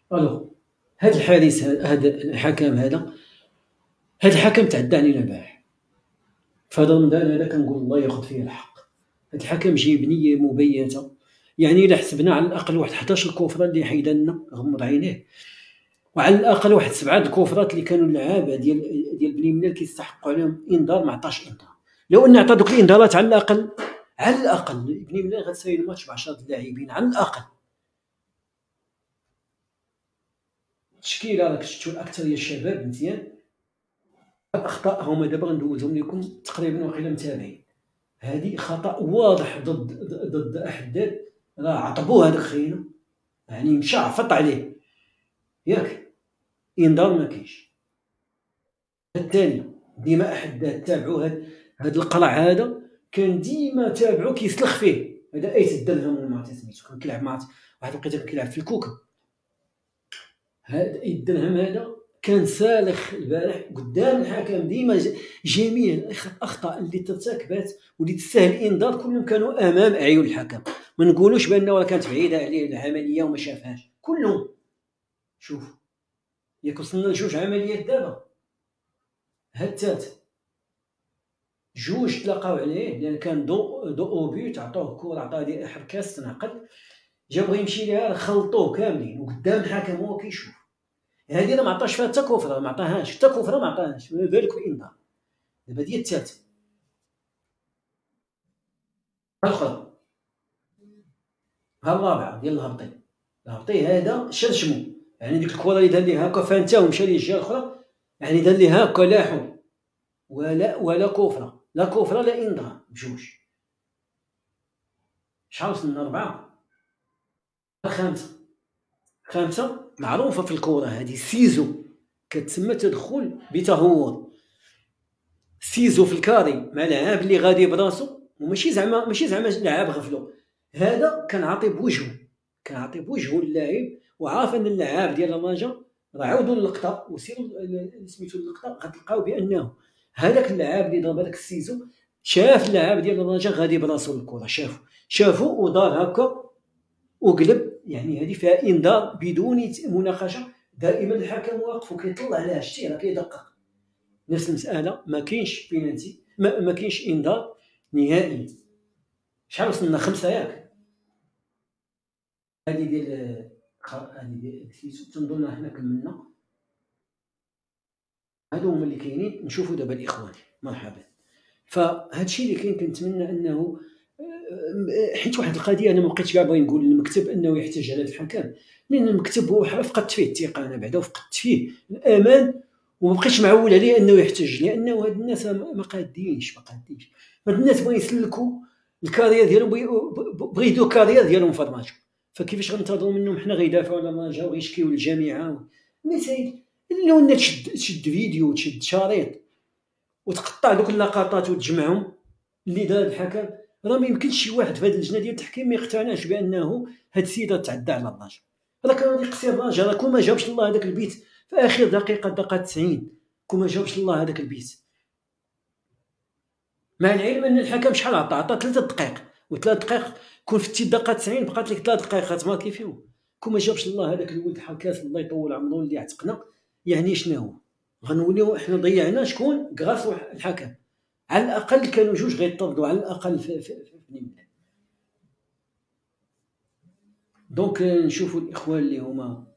الو. هاد الحادث، هاد الحكم هاد الحكم تعدى علينا البارح في هذا رمضان هذا. كنقول الله ياخذ فيه الحق. هاد الحكم جايب نية مبيتة. يعني إلا حسبنا على الأقل واحد 11 كفرة اللي حيد لنا، غمض عينيه، وعلى الأقل واحد 7 الكفرات اللي كانوا اللعابة ديال بني منال كيستحقوا عليهم إنذار ما عطاش إنذار. لو أن عطا دوك الإنذارات على الأقل، بني منال غتساوي الماتش ب10 اللاعبين على الأقل. التشكيلة راك شفتوا الأكثرية الشباب مزيان. الأخطاء هما دابا غندوزهم لكم تقريبا واقيلا متابعين. هذه خطأ واضح ضد أحداد، راه عطبوه هذاك خينا، يعني مشى عفط عليه ياك، إنذار ما كاينش. الثانية ديما أحداد تابعوا هاد القرع هذا، كان ديما تابعو كيسلخ فيه. هذا أيت الدرهم ولا ما عرفت سميتو، كان كيلعب مع واحد الوقيته، كان كيلعب في الكوكب. هذا أيت الدرهم هذا كان سالخ البارح قدام الحكم. ديما جميع الاخطاء اللي ترتكبات واللي تستاهل الانذار كلهم كانوا امام اعين الحكم. ما نقولوش بانه كانت بعيده عليه العمليه وما شافهاش، كلهم. شوف، ياك وصلنا لجوج عمليات دابا. هاد الثالث جوج تلاقاو عليه، لان كان دو اوبيت، عطوه كره، عطاه حركاس تنعقد، جا بغا يمشي ليها خلطوه كاملين وقدام الحكم هو كيشوف. هذه راه ما عطاش فيها حتى كفره، ما عطاهاش حتى كفره، ما عطاهاش، ما بالك بالانذار. دابا هذه الثالثه. الاخرى ها الرابعه ديال الهبطي هذا شرشمو، يعني ديك الكره اللي دار ليه هكا فانتا ومشى ليه الجهه الاخرى، يعني دار ليه هكا لاحو، ولا كفره، لا كفره لا انذار، بجوج. شحال وصلنا؟ 4. خامسه معروفه في الكره هذه، سيزو، كتسمى تدخل بتهور. سيزو في الكاري مع لاعب اللي غادي براسو، وماشي زعما لاعب غفلو. هذا كان عاطي بوجهه اللاعب، وعارف ان اللاعب ديال الرجاء راه عاودوا اللقطه وسيروا سميتو اللقطه، غتلقاو بانه هذاك اللاعب اللي ضرب هذاك السيزو شاف اللاعب ديال الرجاء غادي براسو للكره، شافو ودار هكا وقلب. يعني هذه فيها انذار بدون مناقشه. دائما الحكم واقف وكيطلع لها، شتي راه كيدقق. نفس المساله، ما كاينش بينالتي، ما كاينش انذار نهائي. شحال وصلنا؟ 5 ياك. هذه ديال سيسو، تنظن حنا كملنا. هادو هما اللي كاينين. نشوفوا دابا الاخوان. مرحبا. فهاد الشيء اللي كاين، كنتمنى انه حيت واحد القضيه انا ما بقيتش كاع باغي نقول للمكتب انه يحتج على الحكم، لان المكتب هو فقدت فيه الثقه انا بعدا، وفقدت فيه الامان، وما بقيتش معول عليه انه يحتج، لانه هاد الناس ما قادينش. هاد الناس بغا يسلكوا الكارير ديالهم، بغا يديروا الكارير ديالهم في الرماج. فكيفاش غنتظروا منهم حنا غيدافعوا على الرماج وغيشكيو للجامعه؟ المسائل لو ان تشد فيديو، تشد شريط وتقطع دوك اللقطات وتجمعهم اللي دار الحكم، راه ما يمكنش شي واحد في هذه اللجنه ديال التحكيم ما يقتنعش بانه هاد السيده تعدى على الراجل. راه كان غادي يقصي الراجل، راه كون ما جاوبش الله هذاك البيت في اخر دقيقه، دقه 90، كون ما جاوبش الله هذاك البيت. مع العلم ان الحكم شحال عطى 3 دقائق، و3 دقائق كون فتي الدقه 90 بقات لك 3 دقائق غتماركي فيهم. كون ما جاوبش الله هذاك الولد حركاس، الله يطول عمره، اللي عتقنا، يعني شنو غنوليو حنا ضيعنا شكون؟ كراس الحكم. على الاقل كانوا جوج غيطردوا على الاقل في بني ملال. دونك نشوفوا الاخوان اللي هما